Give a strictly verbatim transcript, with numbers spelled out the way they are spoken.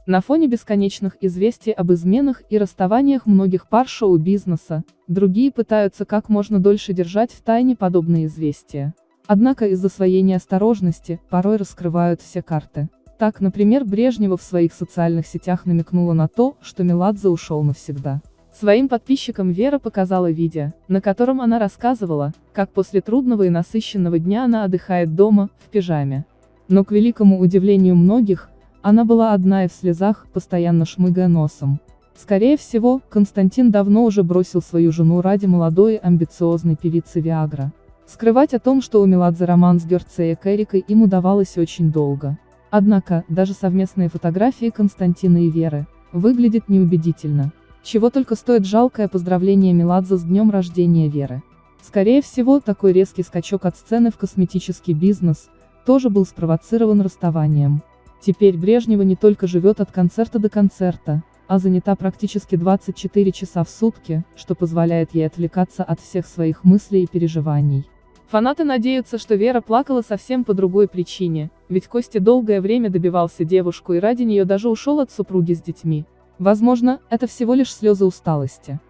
На фоне бесконечных известий об изменах и расставаниях многих пар шоу-бизнеса, другие пытаются как можно дольше держать в тайне подобные известия. Однако из-за своей неосторожности, порой раскрывают все карты. Так, например, Брежнева в своих социальных сетях намекнула на то, что Меладзе ушел навсегда. Своим подписчикам Вера показала видео, на котором она рассказывала, как после трудного и насыщенного дня она отдыхает дома, в пижаме. Но, к великому удивлению многих, она была одна и в слезах, постоянно шмыгая носом. Скорее всего, Константин давно уже бросил свою жену ради молодой и амбициозной певицы Виагра. Скрывать о том, что у Меладзе роман с Герцея Эрикой, им удавалось очень долго. Однако, даже совместные фотографии Константина и Веры выглядят неубедительно. Чего только стоит жалкое поздравление Меладзе с днем рождения Веры. Скорее всего, такой резкий скачок от сцены в косметический бизнес тоже был спровоцирован расставанием. Теперь Брежнева не только живет от концерта до концерта, а занята практически двадцать четыре часа в сутки, что позволяет ей отвлекаться от всех своих мыслей и переживаний. Фанаты надеются, что Вера плакала совсем по другой причине, ведь Костя долгое время добивался девушку и ради нее даже ушел от супруги с детьми. Возможно, это всего лишь слезы усталости.